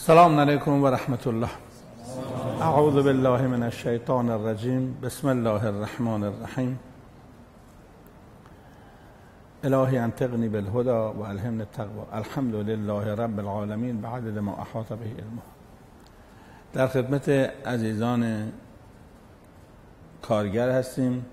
السلام علیکم و رحمت الله. اعوذ بالله من الشیطان الرجیم. بسم الله الرحمن الرحیم. الهی انطقنی بالهدى و الهمنی التقوى. الحمد لله رب العالمین بعدد ما احاط به علمه. در خدمت عزیزان کارگر هستیم.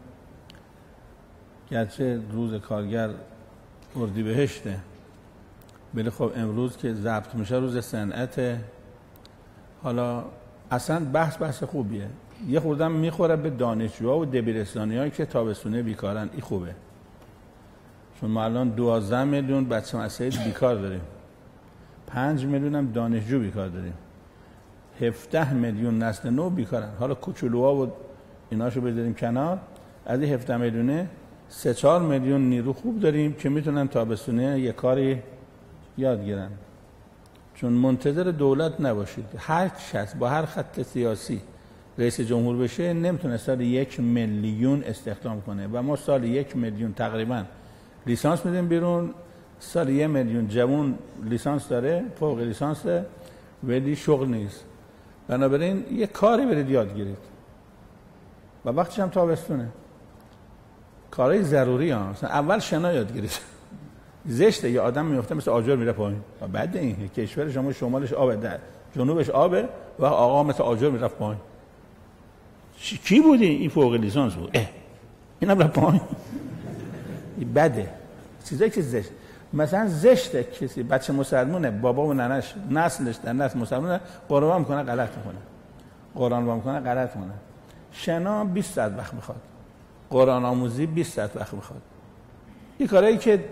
گرچه روز کارگر اردیبهشته، ولی خب امروز که ضبط میشه روز صنعت. حالا اصلا بحث خوبیه. یه خوردم میخوره به دانشجوها و دبیرستانیایی که تابستونه بیکارن. این خوبه، چون ما الان 12 میلیون بچه مسجد بیکار داریم، 5 میلیون هم دانشجو بیکار داریم، 17 میلیون نسل نو بیکارن. حالا کوچولوها و ایناشو بذاریم کنار، از این 17 میلیونه 3-4 میلیون نیرو خوب داریم که میتونن تابستونه یه کاری یاد گیرن. چون منتظر دولت نباشید. هر کس با هر خط سیاسی رئیس جمهور بشه نمیتونه سال 1 میلیون استخدام کنه و ما سال 1 میلیون تقریبا لیسانس میدیم بیرون. سال 1 میلیون جوان لیسانس داره، فوق لیسانس داره، ولی شغل نیست. بنابراین یه کاری برید یاد گیرید و وقتش هم تابستونه. کارهای ضروری ها. مثلا اول شنا یاد گیرید. زشته یه آدم میفته مثل آجر میره پایین. و بعد این کشور شما شمالش آبه، در جنوبش آبه و آقا مثل آجر میرفت پایین. کی بودی؟ این فوق لیسانس بود. اینم رفت پایین. این بده. چیزایی که زشت. مثلا زشته کسی بچه مسلمونه، بابا و ننش نسلش در نسل مسلمونه، قرآن میکنه غلط میکنه. قرآن با میکنه غلط میکنه. شنا 20 ساعت وقت میخواد. قرآن آموزی 20 ساعت وقت میخواد. این کارهایی که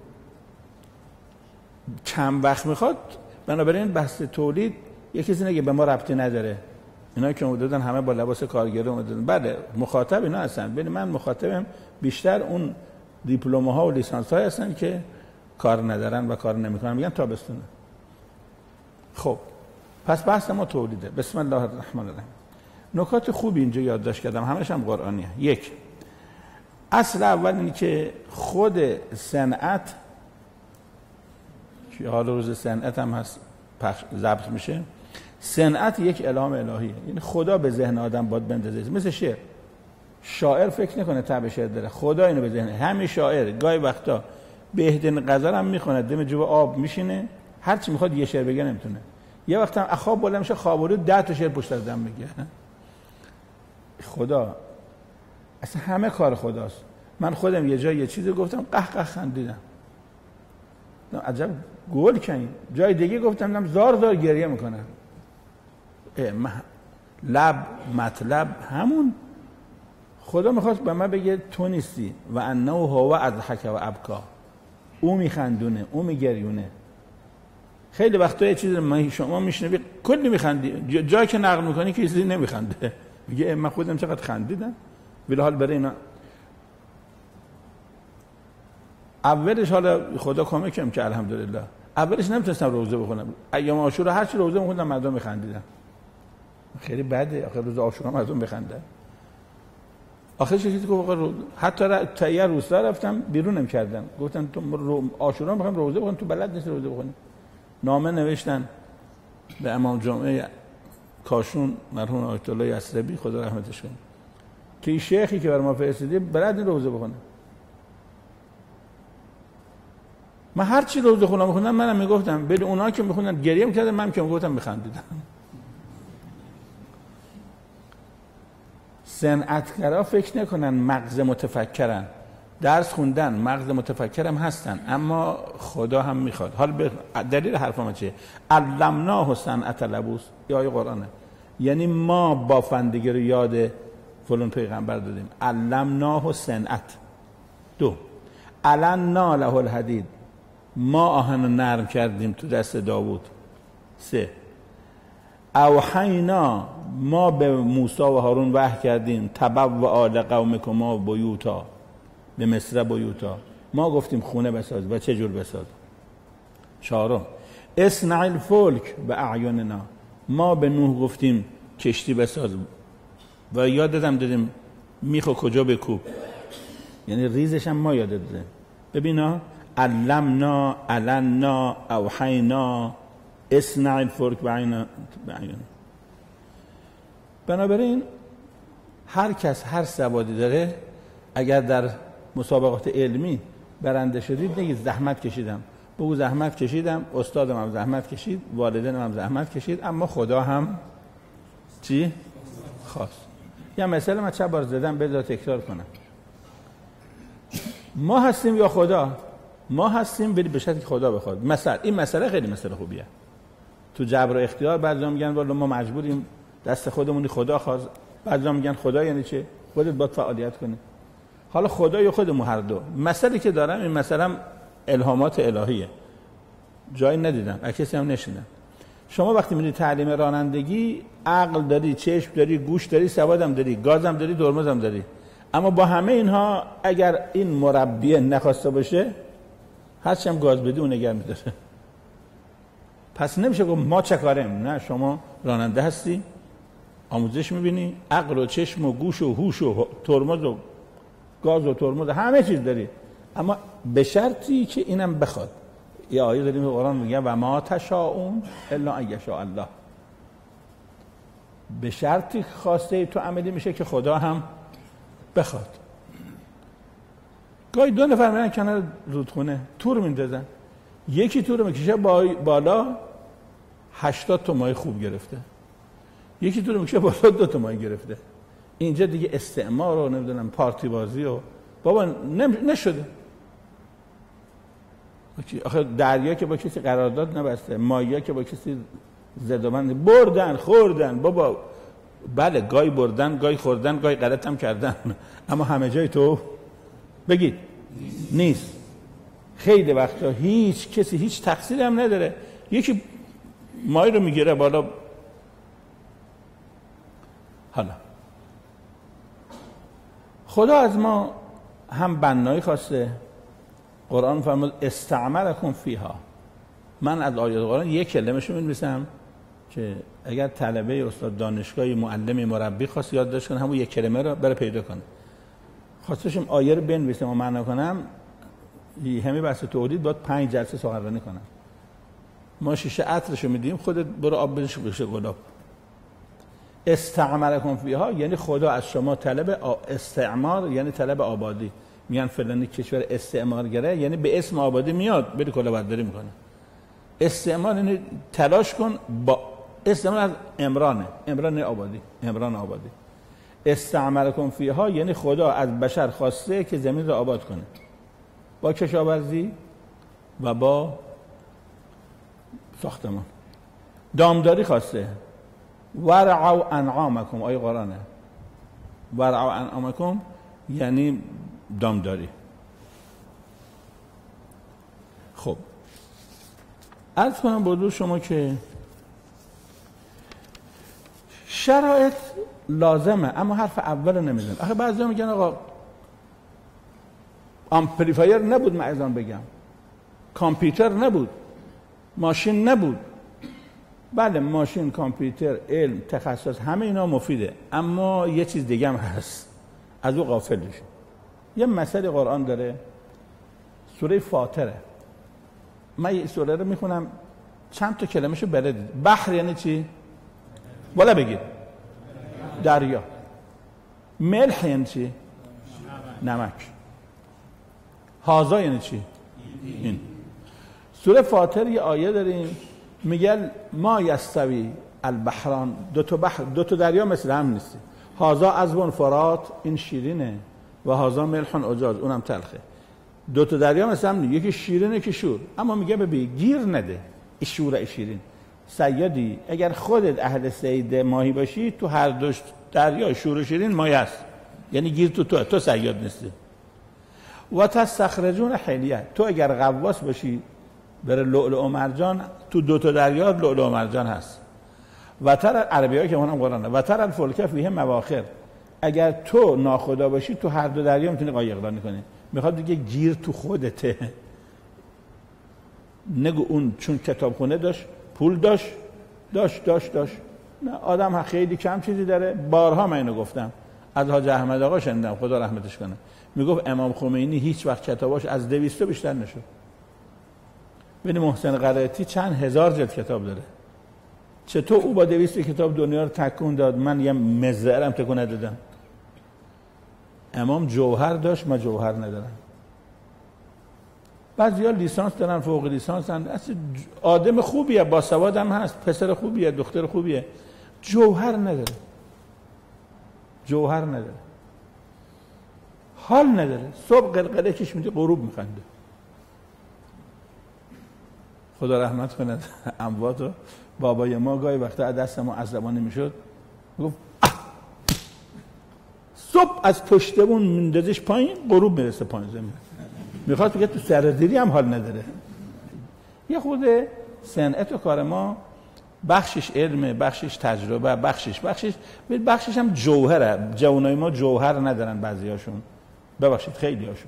کم وقت میخواد. بنابراین بحث تولید یه کسی نگه به ما ربطی نداره. اینا که اومدن همه با لباس کارگر اومدن. بله مخاطب اینا هستن، ولی من مخاطبم بیشتر اون دیپلم ها و لیسانس های هستن که کار ندارن و کار نمیکنن، میگن تابستونه. خب پس بحث ما تولیده. بسم الله الرحمن الرحیم. نکات خوبی اینجا یادداشت کردم، همش هم قرآنیه. یک، اصل اول اینه که خود صنعت که حالا روز صنعت هم هست ضبط میشه، صنعت یک الهام الهیه. یعنی خدا به ذهن آدم باید بندازه. مثل شعر، شاعر فکر نکنه تب شعر داره، خدا اینو به ذهن. همین شاعر گاهی وقتا بهترین غزل هم میخونه، دم جو آب میشینه، هر چی میخواد یه شعر بگه نمیتونه. یه وقت هم خواب بالا میشه، خوابالو 10 تا شعر پشت از دم میگه. خدا اصلا همه کار خداست. من خودم یه جای یه چیزی گفتم قهقه خندیدم، عجب گل کنیم. جای دیگه گفتم زار گریه میکنم. لب مطلب همون. خدا میخواست به من بگه تو نیستی و انه هو اضحک و ابکا. او میخندونه، او میگریونه. خیلی وقتا یه چیزی شما میشنوی کلی میخندی، جایی که نقل میکنی که چیزی نمیخنده، میگه من خودم چقدر خندیدم. ولی حال برای اینا اولش حالا خدا کمکم که الحمدلله، اولش نمیتونستم روزه بخونم. ایام عاشورا هر چی روزه میخوندم مردم میخندیدن. خیلی بده آخر روز عاشورا مردم بخندن. آخر چیزی که حتی تا یه روستا رفتم بیرونم کردن، گفتن تو عاشورا میخوام روزه بخونم، تو بلد نیستی روزه بخونی. نامه نوشتن به امام جمعه کاشون مرحوم آیت الله یسربی خدا رحمتش کنه که این شیخی که بر ما فرستادی بلد نیست روزه بخونه. من هر چی روزه میخوندم منم میگفتم، ولی اونا که میخوندن گریه میکردن، من که میگفتم میخندیدم. صنعتگرا فکر نکنن مغز متفکرن، درس خوندن مغز متفکرم هستن، اما خدا هم میخواد. حالا دلیل حرفم چیه؟ علمناه صنعت لبوس، این آیه قرآنه. یعنی ما بافندگی رو یاد فلان پیغمبر دادیم. علمناه صنعت. 2 علنا له الحدید، ما آهن رو نرم کردیم تو دست داوود. 3 اوحینا، ما به موسی و هارون وحی کردیم تبوأ آل قومکما بیوتا، به مصر بیوتا، ما گفتیم خونه بساز و چه جور بساز. 4 اصنع الفلک باعیننا، ما به نوح گفتیم کشتی بساز و یاد دادیم میخو کجا بکوب، یعنی ریزش هم ما یاد دادیم. ببینا علمنا علنا اوحینا اصنع الفلک بعین. بنابراین هر کس هر سوادی داره، اگر در مسابقات علمی برنده شدید نگید زحمت کشیدم، بگو زحمت کشیدم، استادم هم زحمت کشید، والدینم هم زحمت کشید، اما خدا هم چی؟ خواست. یا مثلا من چند بار زدم بذار تکرار کنم. ما هستیم یا خدا؟ ما هستیم به شرطی که خدا بخواد. مثلا این مسئله خیلی مسئله خوبیه. تو جبر و اختیار بعضیا میگن والا ما مجبوریم، دست خودمونی، خدا خواست. بعضیا میگن خدا یعنی چه؟ خودت باید فعالیت کنی. حالا خدا یا خودمون هر دو. مسئله که دارم این مثلا الهامات الهیه. جایی ندیدم، کسی هم نشیدم. شما وقتی میری تعلیم رانندگی، عقل داری، چشم داری، گوش داری، سوادم داری، گازم داری، ترمزم داری. اما با همه اینها اگر این مربی نخواسته باشه، هرچی هم گاز بدی اون نگه میداره. پس نمیشه گفت ما چه کاریم. نه، شما راننده هستی، آموزش میبینی، عقل و چشم و گوش و هوش و ترمز و گاز و ترمز همه چیز داری، اما به شرطی که اینم بخواد. یه آیه داریم قرآن میگه و ما تشاءون الا ان یشاء الله. به شرطی خواسته تو عملی میشه که خدا هم بخواد. گاهی دو نفر میرن کنار رودخونه تور میندازن، یکی تور میکشه بالا 80 تا ماهی خوب گرفته، یکی تور میکشه بالا 2 تا ماهی گرفته. اینجا دیگه استعمار و نمیدونم پارتی بازی و بابا نشده. آخه دریا که با کسی قرارداد نبسته، ماهی‌ها که با کسی زدوبند بردن خوردن بابا. بله گاهی بردن، گاهی خوردن، گاهی غلط هم کردن، اما همه جای تو بگید نیست. خیلی وقتا هیچ کسی هیچ تقصیری هم نداره، یکی ماهی رو میگیره بالا. حالا خدا از ما هم بنایی خواسته. قرآن فرمود استعمرکم فیها. من از آیات قرآن یک کلمه‌شو می‌نویسم که اگر طلبه استاد دانشگاهی معلم مربی خواست یادداشت کنه همون یک کلمه رو بره پیدا کنه. خواستشم آیه رو بنویسم و معنا کنم، همین بحث تولید باید 5 جلسه سخنرانی کنم. ما شیشه عطرشو میدیم، خودت برو آب بریز بشه گلاب. استعمرکم فیها یعنی خدا از شما طلب استعمار، یعنی طلب آبادی. میگن فلانی کشور استعمارگره، یعنی به اسم آبادی میاد بری کلاهبرداری میکنه. استعمار یعنی تلاش کن با استعمار از امران آبادی، امران آبادی. استعمرکم فیها یعنی خدا از بشر خواسته که زمین رو آباد کنه با کشاورزی و با ساختمان. دامداری خواسته. ورعوا انعامکم، آیه قرآنه. ورعوا انعامکم یعنی دامداری. خب عرض کنم با شما که شرایط لازمه، اما حرف اول نمیزن. آخه بعضی میگن آقا آمپلیفایر نبود، من ازان بگم کامپیوتر نبود، ماشین نبود. بله ماشین، کامپیوتر، علم، تخصص همه اینا مفیده، اما یه چیز دیگه هم هست از او غافل بشید. یه مسئله قرآن داره، سوره فاطره. من این سوره رو میخونم چند تا کلمه‌شو بلدید. بحر یعنی چی؟ بالا بگید. دریا. ملح یعنی چی؟ نمک. هازا یعنی چی؟ این. سوره فاطر یه آیه داریم میگه ما یستوی البحران، دو تا دریا مثل هم نیست. هازا عذب فرات، این شیرینه، و هازا ملح اجاج، اونم تلخه. دو تا دریا مثل هم نیست، یکی شیرینه که شور. اما میگه ببین گیر نده این شور شیرین. صیادی اگر خودت اهل صید ماهی باشی، تو هر دو دریا شور و شیرین ماهی هست، یعنی گیر تو صیاد نیستی. و تستخرجون حلیه، تو اگر غواص باشی بره لؤلؤ و مرجان، تو دو تا دریا لؤلؤ و مرجان هست. و تر عربیایی که اونم قرآنه، و تر الفلک فیه مواخر، اگر تو ناخدا باشی تو هر دو دریا میتونی قایقرانی کنی. میخواد دیگه گیر تو خودته. نگو اون چون کتابخونه داشت، پول داشت. نه، آدم خیلی کم چیزی داره. بارها من اینو گفتم، از حاج احمد آقا شنیدم، خدا رحمتش کنه، میگفت امام خمینی هیچ وقت کتاباش از 200 بیشتر نشد. ببین محسن قرائتی چند هزار جلد کتاب داره. چطور او با 200 کتاب دنیا رو تکون داد، من یه مزرعم تکون ندادم؟ امام جوهر داشت، ما جوهر ندارم. بعضیا لیسانس دارن، فوق لیسانس دارن، اصلا آدم خوبیه، با سواد هم هست، پسر خوبیه، دختر خوبیه، جوهر نداره. جوهر نداره، حال نداره. صبح قلقله کش میده، غروب میخنده. خدا رحمت کنه امواتو. بابای ما گاهی وقتا دست ما عصبانی میشد، گفت صبح از پشتمون میندازش پایین، غروب میرسه پایین زمین. میخواد بگه تو سردیری هم حال نداره. یه خود صنعت و کار ما بخشش علمه، بخشش تجربه، بخشش هم جوهره. جوانای ما جوهر ندارن، بعضیاشون، ببخشید خیلی هاشون.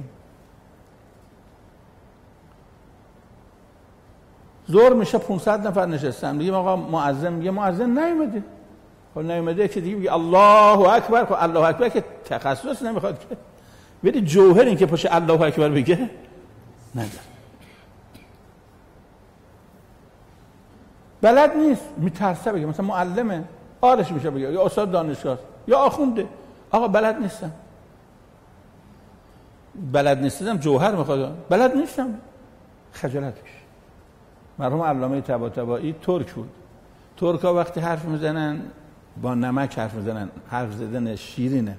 زور میشه 500 نفر نشستن، میگیم آقا مؤذن نیومده. خب نیومده که دیگه الله اکبر. خب الله اکبر که تخصص نمیخواد که، ولی جوهر این که پشت الله اکبر بگه نداره. بلد نیست، میترسه بگه. مثلا معلمه، آرش میشه بگه، یا استاد دانشگاه، یا آخونده. آقا بلد نیستم. جوهر میخواد. بلد نیستم، خجالت بکش. مرحوم علامه طباطبایی ترک بود. ترکا وقتی حرف میزنن با نمک حرف میزنن، حرف زدن شیرینه.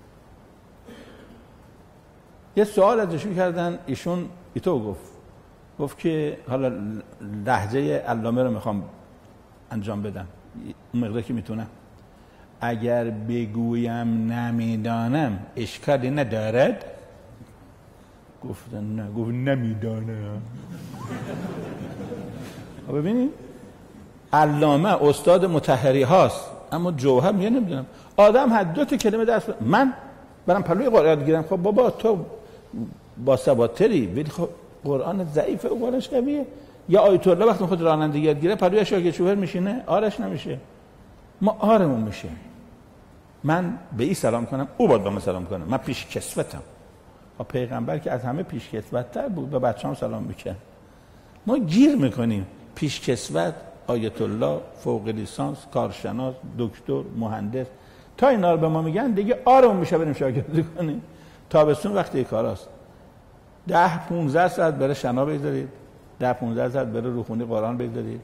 یه سوال ازش کردن، ایشون ایتو گفت که حالا لهجه علامه رو میخوام انجام بدم اون مقدار که میتونم. اگر بگویم نمیدانم اشکالی ندارد؟ گفتن نه. گفت نمیدانم. ببینید علامه استاد مطهری هاست، اما جوهر میگه نمیدونم. آدم حد 2 کلمه درس من برام پلوی قرآن گیرم. خب بابا تو با سوادتری، ولی خب قرآن ضعیفه و قرآنش قویه. یا آیت الله وقتی خود رانندگی یاد گیره پلوی شاگرد شوهر میشینه، آرش نمیشه. ما آرمون میشه. من به این سلام کنم، او باید به من سلام کنه. من پیش کسوتم. پیغمبر که از همه پیش کسوت‌تر بود، به بچه‌ام سلام میکنه. ما گیر میکنیم. پیش کسوت، آیت الله، فوق لیسانس، کارشناس، دکتر، مهندس، تا اینا رو به ما میگن دیگه آرمون میشه بریم شاگردی کنیم. تابستون وقتی کاراست، 10-15 ساعت بره شنا بگذارید، 10-15 ساعت بره روخونی قرآن بگذارید.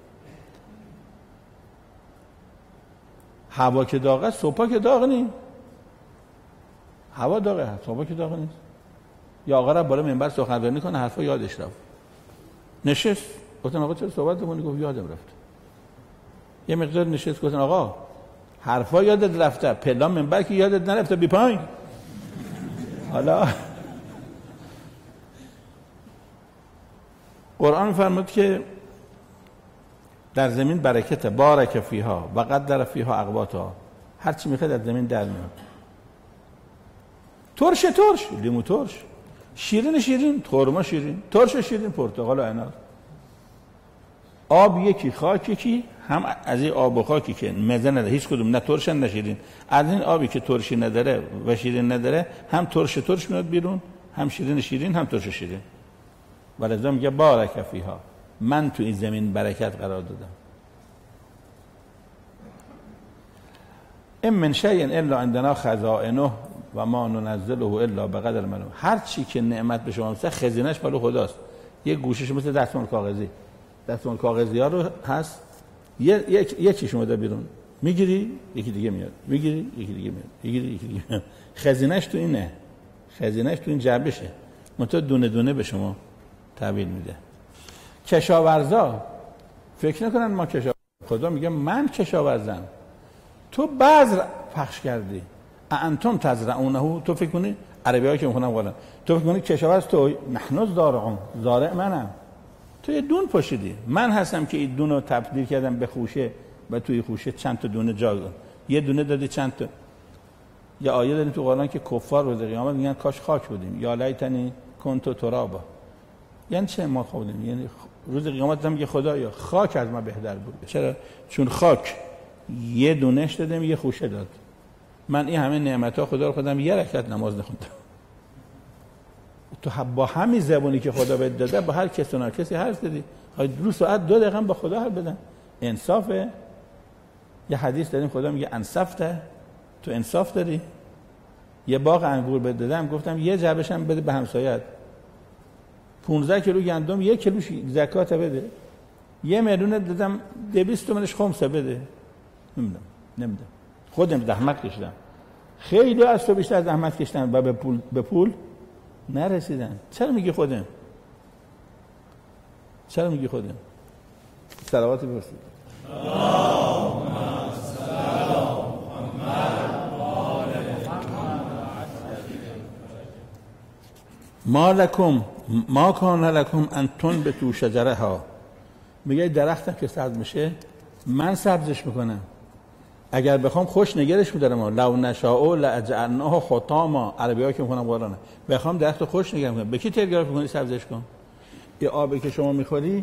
هوا که داغه، صبح که داغ نیست. هوا داغه، صبح که داغ نیست. یا آقا را بالا منبر سخنرانی کنه، حرفا یادش رفت. نشست، گفتم آقا چرا صحبت می‌کنی؟ گفت یادم رفت. یه مقدار نشست، گفتم آقا حرفا یادت رفته، پلان منبر که یادت نرفته، بی پایین. حالا قرآن فرمود که در زمین برکت، بارک فیها و قدر فیها اقواتها. هر چی میخواد از زمین در میاد. ترش لیمو ترش، شیرین خرما شیرین، ترش شیرین پرتقال و انار. آب یکی، خاک یکی. هم از این آب و خاکی که مزه نداره هیچ کدوم، نه ترشن نه شیرین. از این آبی که ترشی نداره و شیرین نداره، هم ترش میاد بیرون، هم شیرین، هم ترش شیرین. ولذا میگه بارک فیها، من تو این زمین برکت قرار دادم. ان من شیء الا عندنا خزائنه و ما ننزله الا بقدر معلوم. هر چی که نعمت به شما میشه خزینه‌اش مال خداست. یه گوشش مثل دستمال کاغذی ها رو هست، یه چیش اومده بیرون، میگیری یکی دیگه میاد، میگیری یکی دیگه میاد. خزینه‌اش تو اینه، خزینه‌اش تو این جعبشه. منتها دونه دونه به شما تحویل میده. کشاورزا فکر نکنن ما خدا میگه من کشاورزم، تو بذر پخش کردی، انتم تزرعونه. تو فکر کنی عربی‌ها که میخونن قرآن، تو فکر کنی کشاورز تو، نحن زارعون، زارع منم. تو یه دون پاشیدی، من هستم که این دون رو تبدیل کردم به خوشه و توی خوشه چند تا دونه جا، یه دونه دادی چند تا. یا آیه داریم تو قرآن که کفار روز قیامت میگن کاش خاک بودیم، یا لیتنی کنت ترابا. یعنی چه ما خودیم؟ یعنی روز قیامت هم میگه خدایا خاک از ما بهتر بود. چرا؟ چون خاک یه دونهش دادم، یه خوشه داد. من این همه نعمت‌ها خدا رو خودم یه رکعت نماز نخوندم. تو با همین زبونی که خدا بهت داده با هر کس و ناکسی حرف زدی. دو ساعت 2 دقیقه با خدا حرف بدن. انصافه. یه حدیث داریم خدا میگه انصفته، تو انصاف داری. یه باغ انگور بهت دادم، گفتم یه جعبه‌ش هم بده به همسایه‌ات. 15 کیلو گندم 1 کیلوش زکات بده. 1 میلیون دادم 200 تومنش خمسه بده. نمیدم. خودم زحمت کشیدم. خیلی از تو بیشتر زحمت کشیدن و به پول نرسیدن. چرا میگی خودم؟ چرا میگی خودم؟ صلوات برسید. ما کان لکم ان تنبتوا شجرها. میگه درختم که سبز میشه من سبزش میکنم. اگر بخوام خوش نگرش میدارم. لو نشاء لجعلناه حطاما. عربی‌ها که میخونم قرآنه. بخوام درخت خوش نگرش کنم. به کی تلگراف میکنی سبزش کن؟ یه آبی که شما میخوری،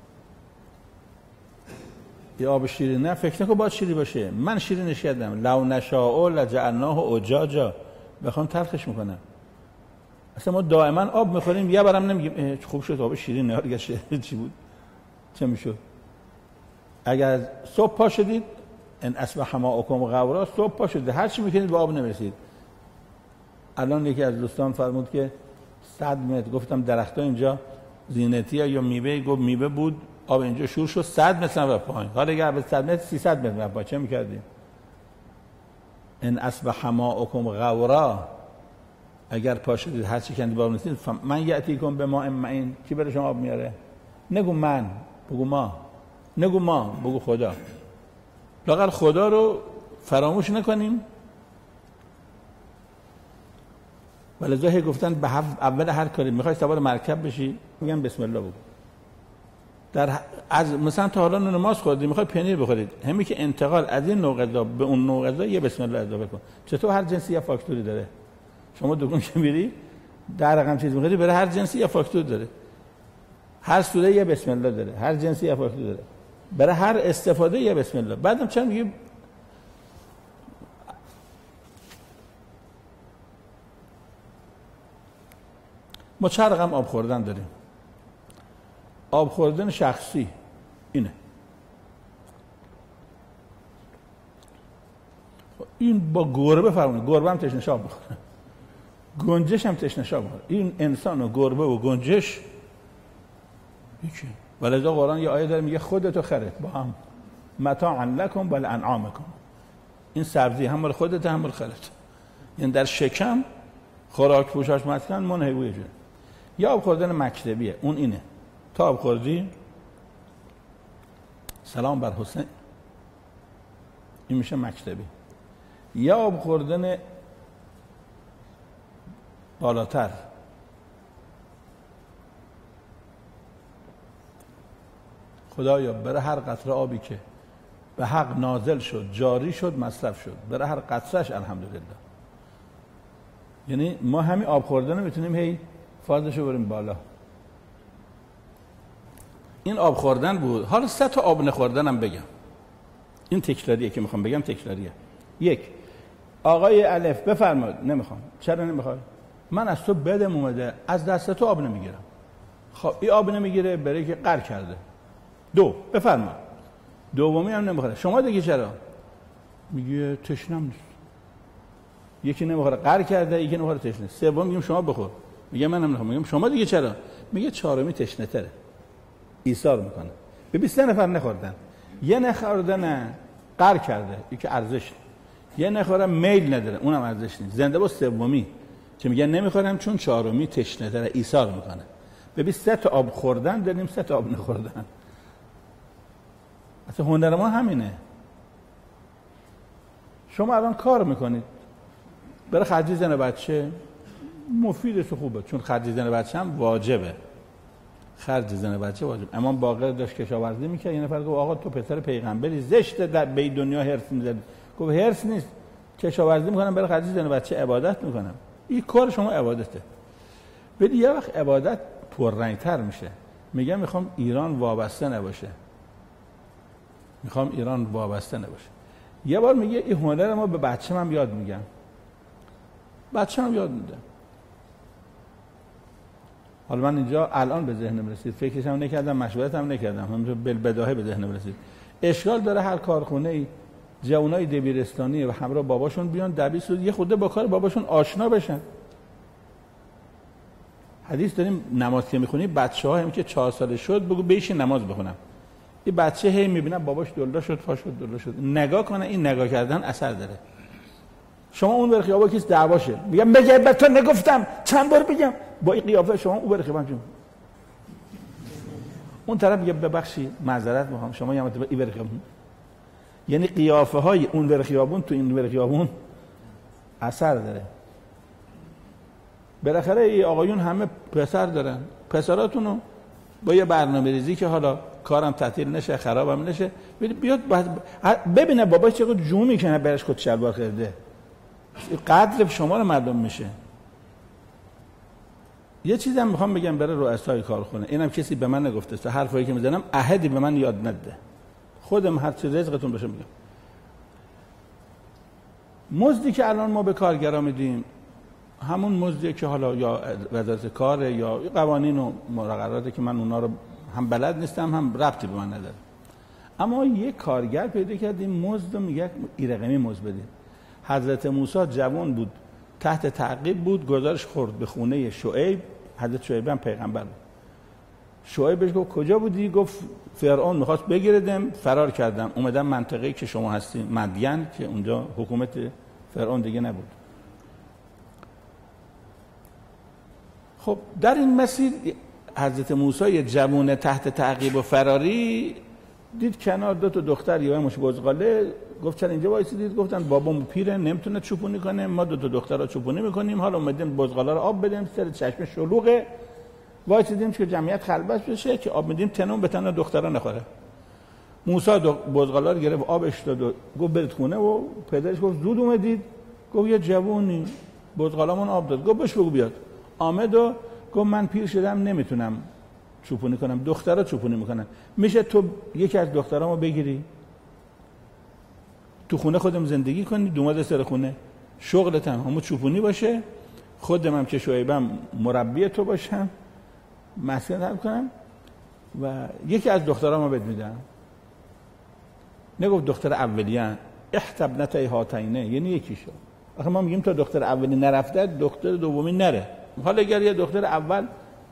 یه آب شیرین، نه فکر نکن باید شیرین باشه. من شیرینش کردم. لو نشاء لجعلناه اجاجا. بخوام تلخش میکنم. اصلا ما دائما آب میخوریم، یه بارم نمیگیم خوب شد آب شیرین نه دیگه چی بود؟ چه میشد؟ اگر صبح پا شدید ان اصبح ماؤکم غورا، صبح پا شدید هر چی میکنید به آب نمیرسید. الان یکی از دوستان فرمود که 100 متر، گفتم درخت‌ها اینجا زینتی یا میوه، گفت میوه بود آب اینجا شور شد 100 متر رفت پایین. حالا اگر به 100 متر 300 متر رفت پایین چه میکردیم؟ ان اصبح ماؤکم غورا، اگر پا شدید هر چی کندید به آب نرسید من یاتیکم بماء معین. کی برای شما آب میاره؟ نگو من، بگو ما. نگو ما، بگو خدا. لااقل خدا رو فراموش نکنیم. ولذا گفتن به اول هر کاری میخوای سوار مرکب بشی میگن بسم الله بگو. از مثلا تا حالا نماز خوردید میخوای پنیر بخورید، همین که انتقال از این نوع غذا به اون نوع غذا یه بسم الله اضافه کن. چطور هر جنسی یه فاکتوری داره؟ شما دکون که میری در رقم چیز میخوری برای هر جنسی یه فاکتور داره. هر سوره یه بسم الله داره، هر جنسی یه فاکتور داره. برای هر استفاده یه بسم الله. بعدم چند میگه ما چند رقم آب خوردن داریم. آب خوردن شخصی اینه. این با گربه فرمونه. گربه هم تشنه شاب بخوره، گنجش هم تشنه شاب بخوره. این انسان و گربه و گنجش یکی. ولذا قرآن یه آیه داره میگه خودتو خرید با هم متاعا لکم و لانعامکم. این سبزی هم مال خودت هم مال خرید. یعنی در شکم خوراک پوشاش مسکن منهبوی جون. یا آب خوردن مکتبیه، اون اینه. تا آب خوردی سلام بر حسین، این میشه مکتبی. یا آب خوردن بالاتر، خدایا برای هر قطره آبی که به حق نازل شد جاری شد مصرف شد، برای هر قطرهش الحمدلله. یعنی ما همین آب خوردن رو میتونیم هی فازشو بریم بالا. این آب خوردن بود. حالا 3 تا آب نخوردن هم بگم. این تکراریه که میخوام بگم، تکراریه. 1 آقای الف بفرمایید. نمیخوام. چرا نمیخوای؟ من از تو بدم اومده، از دست تو آب نمیگیرم. خب این آب نمیگیره برای که قر کرده. 2 بفرمایید. دومی هم نمیخوره. شما دیگه چرا؟ میگه تشنم نیست. یکی نمیخوره قر کرده، یکی نمیخوره تشنه. سوم میگم شما بخور. میگه منم نمیخوام. میگم شما دیگه چرا؟ میگه چهارمی تشنه تره. ایثار میکنه. به 20 نفر نخوردن. یه نخوردن قر کرده، یکی ارزش. یه نخوره میل نداره، اونم ارزش نیست. زنده با سومی که میگن نمیخورم چون چهارمی تشنه تره، ایثار میکنه. به 20 تا آب خوردن دادیم، 3 تا آب نخوردن. اصلا هنر ما همینه. شما الان کار میکنید برای خرج زن و بچه، مفیدش خوبه چون خرج زن و بچه هم واجبه. خرج زن و بچه واجب. امام باقر داشت کشاورزی میکرد، یه نفر گفت آقا تو پسر پیغمبری، زشته در به دنیا هرس میزنی. گفت هرس نیست، کشاورزی میکنم برای خرج زن و بچه، عبادت میکنم. این کار شما عبادته. ولی یه وقت عبادت پررنگتر میشه. میگم میخوام ایران وابسته نباشه. میخوام ایران وابسته نباشه. یه بار میگه این هنر ما به بچه‌م یاد میگم. بچه‌م یاد میدم. حالا من اینجا الان به ذهنم رسید، فکرش هم نکردم، مشورت هم نکردم، همونجا بالبداهه به ذهنم رسید. اشکال داره هر کارخونه‌ای جوانای دبیرستانی و همراه باباشون بیان دبیر یه خورده با کار باباشون آشنا بشن. حدیث داریم نماز که میخونی بچه‌ها هم که 4 ساله شد بگو بشین نماز بخونم. این بچه هی میبینه باباش دلدا شد، پا شد، دلدا شد، نگاه کنه. این نگاه کردن اثر داره. شما اون ور خیابون کیس دعواشه، میگم بگه به تو نگفتم چند بار بگم، با این قیافه شما اون ور خیابون جون، اون طرف میگه ببخشید معذرت میخوام شما یه این ور خیابون. یعنی قیافه های اون ور خیابون تو این ور خیابون اثر داره. بالاخره ای آقایون همه پسر دارن، پسراتونو با یه برنامه‌ریزی که حالا کارم تعطیل نشه، خرابم نشه، بیاد ببینه بابا چقدر جو میکنه برش کت شلوار خریده، قدر شما رو معلوم میشه. یه چیزی هم میخوام بگم برای رؤسای کارخونه، اینم کسی به من نگفته است، حرفایی که میزنم احدی به من یاد نده، خودم هر چی رزقتون باشه میگم. مزدی که الان ما به کارگرا میدیم همون مزدیه که حالا یا وزارت کار یا قوانین و مقرراتی که من اونا رو هم بلد نیستم هم ربطی به من نداره. اما یک کارگر پیدا کردیم مزد رو میگه این رقمی مزد بدیم. حضرت موسی جوان بود، تحت تعقیب بود، گزارش خورد به خونه شعیب. حضرت شعیب هم پیغمبر بود. شعیب بهش گفت کجا بودی؟ گفت فرعون میخواست بگیردم، فرار کردم، اومدم منطقه‌ای که شما هستین، مدین، که اونجا حکومت فرعون دیگه نبود. خب در این مسیر حضرت موسی یه جوان تحت تعقیب و فراری دید کنار دو تا دختر یه مش بزغاله، گفت چرا اینجا وایسیدید؟ گفتن بابام پیره نمیتونه چوپونی کنه، ما دو تا دختر رو چوپونی میکنیم، حالا اومدیم بزغاله رو آب بدیم، سر چشم شلوغه، وایسیدیم که جمعیت خلوت بشه که آب میدیم تنم به تن دخترا نخوره. موسی بزغاله رو گرفت آبش داد و گفت برید خونه و پدرش گفت زود اومدید؟ گفت یه جوونی بزغاله‌مون آب داد. گفت بهش بگو بیاد. آمد و گفت من پیر شدم نمیتونم چوپونی کنم، دخترها چوپونی میکنن، میشه تو یکی از دخترامو بگیری تو خونه خودم زندگی کنی، دوماد سر خونه شغلت هم چوپونی باشه، خودم هم که شعیبم مربی تو باشم، مسکن حل کنم و یکی از دخترامو بهت میدم. نگفت دختر اولیه احتبنته هاتینه، یعنی یکی شو. آخه ما میگیم تا دختر اولی نرفته دختر دومی نره. حالا اگر یه دختر اول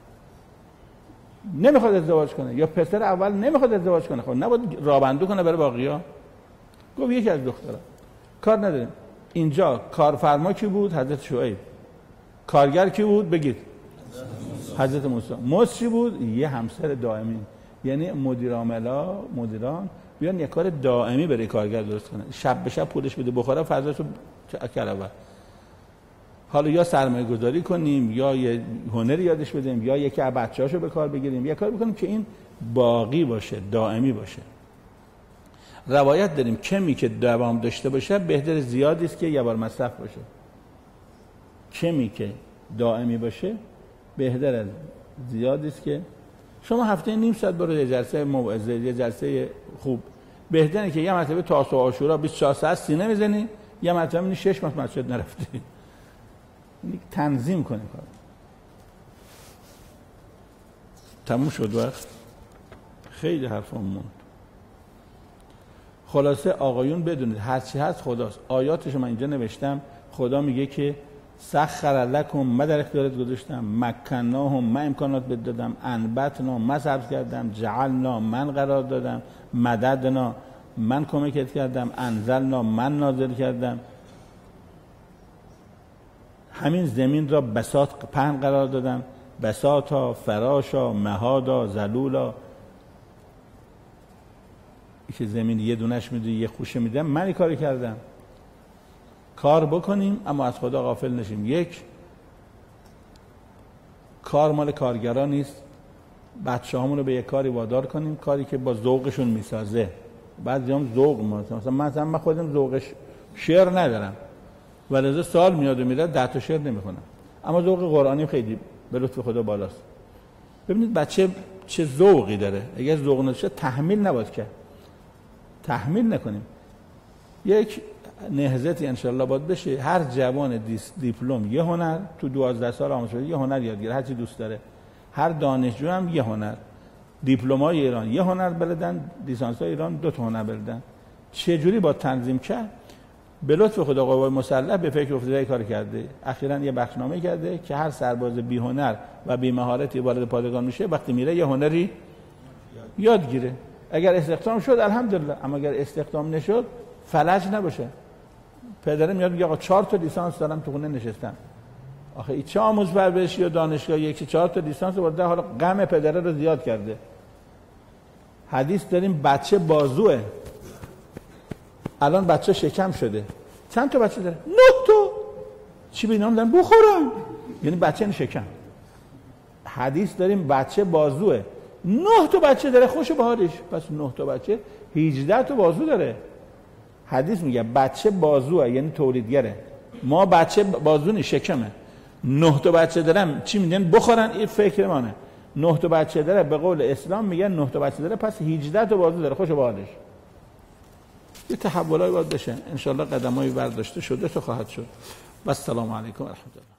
نمیخواد ازدواج کنه یا پسر اول نمیخواد ازدواج کنه، خب نباید رابندو کنه برای باقی‌ها. گفت یکی از دخترها. کار نداریم. اینجا کارفرما کی بود؟ حضرت شعیب. کارگر کی بود؟ بگید. حضرت موسی. موسی چی بود؟ یه همسر دائمی. یعنی مدیران بیان یه کار دائمی برای کارگر درست کنن، شب به شب پولش بده بخوره، فضاشو کلابه. حالا یا سرمایه گذاری کنیم یا یه هنری یادش بدیم یا یکی از بچه‌هاشو به کار بگیریم، یه کار بکنیم که این باقی باشه، دائمی باشه. روایت داریم کمی که دوام داشته باشه بهتر زیادی است که یه بار مصرف باشه. کمی که دائمی باشه بهتر از زیادی است که شما هفته نیم ساعت برو یه جلسه موعظه، یه جلسه خوب، بهتره که یه مرتبه تاسوعا و عاشورا 24 ساعت سینه میزنی، یه مرتبه میبینی 6 ماه مسجد نرفتی. تنظیم کنی کار. تموم شد وقت. خیلی حرفام موند. خلاصه آقایون بدونید هرچی هست خداست. آیاتشو من اینجا نوشتم. خدا میگه که سخر لکم، من در اختیارت گذاشتم، مکناهم، من امکانات بهت دادم، انبتنا، من سبز کردم، جعلنا، من قرار دادم، مددنا، من کمکت کردم، انزلنا، من نازل کردم. همین زمین را بساط پهن قرار دادم، بساطا، فراشا، مهادا، ذلولا. که زمین یه دونش میدونی یه خوشه میدم، من این کاری کردم. کار بکنیم اما از خدا غافل نشیم. یک، کار مال کارگران نیست، بچه همون رو به یک کاری وادار کنیم، کاری که با ذوقشون میسازه. بعضی هم ذوق مثلا من خودم ذوقش شعر ندارم و لذا سال میاد و میره 10 تا شعر نمیخونم، اما ذوق قرآنی خیلی به لطف خدا بالاست. ببینید بچه چه ذوقی داره. اگر ذوق نداشته تحمیل نباید کرد، تحمیل نکنیم. یک نهضتی انشالله باید بشه هر جوان دیپلم یه هنر تو 12 سال آموزش بده، یه هنر یاد گیره، هر چی دوست داره هر دانشجو هم یه هنر، دیپلمای ایران یه هنر بلدن، لیسانس‌های ایران 2 تا هنر بلدن. چه جوری با تنظیم کرد؟ به لطف خدا قوای مسلح به فکر افتاده کار کرده. اخیراً یه بخشنامه کرده که هر سرباز بی هنر و بی مهارتی وارد پادگان میشه وقتی میره یه هنری یاد گیره. اگر استخدام شد الحمدلله، اما اگر استخدام نشد فلج نباشه. پدرم میاد میگه آقا 4 تا لیسانس دارم تو خونه نشستم. آخه این چه آموز پرورشی و دانشگاه یکی 4 تا لیسانس برده، حالا غم پدره رو زیاد کرده. حدیث داریم بچه بازوه، الان بچه شکم شده. چند تا بچه داره؟ 9 تا. چی به اینا میدن بخورم؟ یعنی بچه این شکم. حدیث داریم بچه بازوه، 9 تا بچه داره، خوش بهارش. پس 9 تا بچه 18 تا بازو داره. حدیث میگه بچه بازوه، یعنی تولیدگره. ما بچه بازو نی، شکمه. 9 تا بچه دارم چی میدن بخورن؟ این فکر منه. 9 تا بچه داره، به قول اسلام میگن 9 تا بچه داره، پس 18 تا بازو داره، خوش بهارش. یه تحولایی باید بشه. ان شاء الله قدمایی برداشته شده تو خواهد شد. و السلام علیکم و رحمت الله.